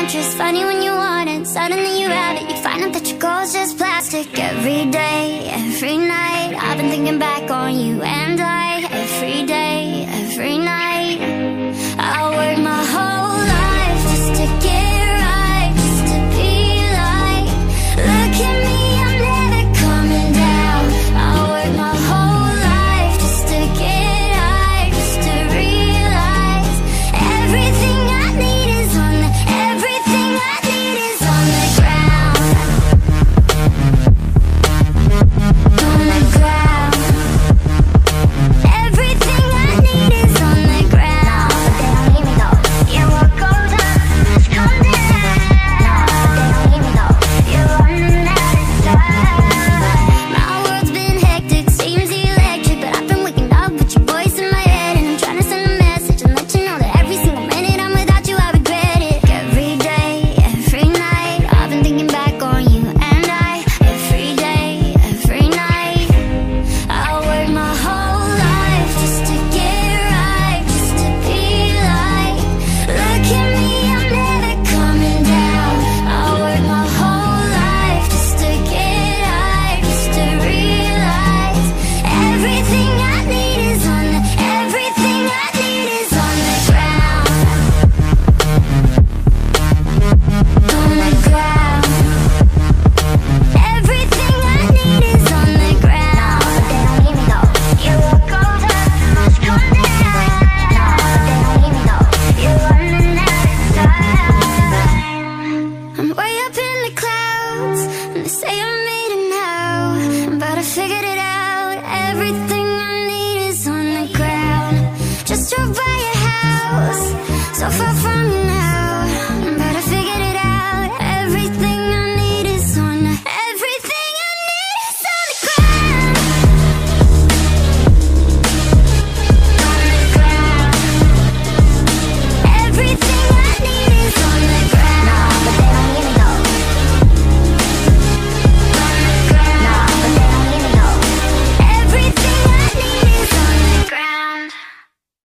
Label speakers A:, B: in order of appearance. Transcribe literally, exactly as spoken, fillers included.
A: just funny when you want it. Suddenly you have it, you find out that your goal's just plastic. Every day, every night, I've been thinking back on you and I